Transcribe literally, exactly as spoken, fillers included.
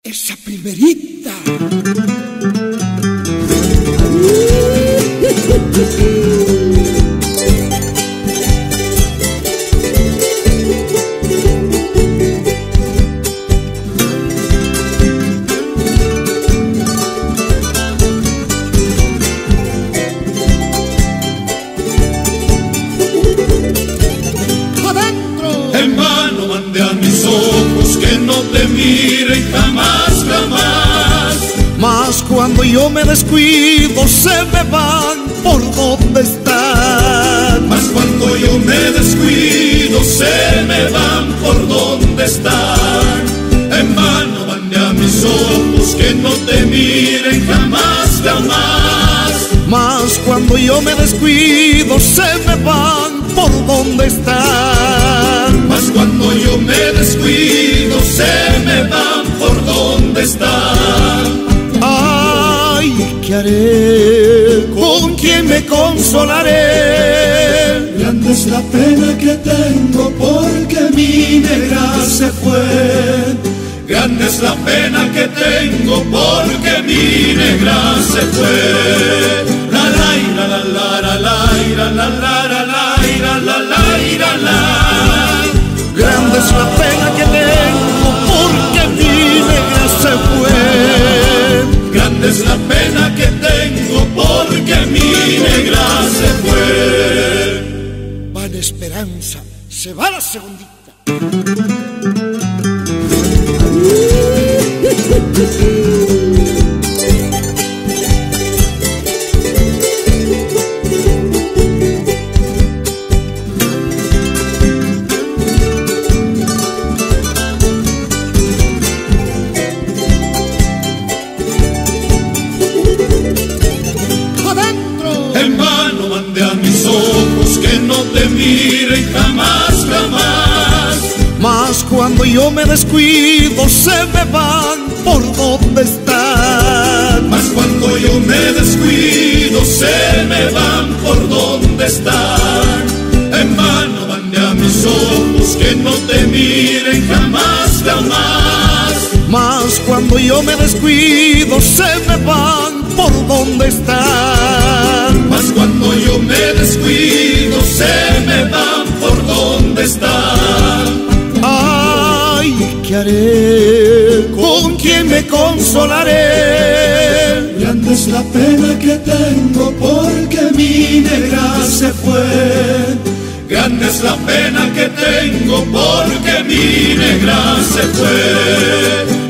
esa primerita. En vano mandé a mis ojos que no te miren jamás, jamás. Mas cuando yo me descuido se me van por donde están. Mas cuando yo me descuido se me van por donde están. En vano mandé a mis ojos que no te miren jamás, jamás. Mas cuando yo me descuido se me van por donde están. Mas cuando yo me descuido se me van por donde están. Ay, ¿qué haré? ¿Con quién me consolaré? Grande es la pena que tengo porque mi negra se fue. Grande es la pena que tengo porque mi negra se fue. La la la la la la la la la la la la la la. Grande es la pena que tengo porque mi negra se fue. Grande es la pena que tengo porque mi negra se fue. Va en esperanza, se va la segundita. En vano mandé a mis ojos que no te miren jamás, jamás. Mas cuando yo me descuido se me van por donde están. Mas cuando yo me descuido se me van por donde están. En vano mandé a mis ojos que no te miren jamás, jamás. Mas cuando yo me descuido se me van por donde están. Mas cuando yo me descuido se me van por donde están. Ay, ¿qué haré? ¿Con quién me consolaré? Grande es la pena que tengo porque mi negra se fue. Grande es la pena que tengo porque mi negra se fue.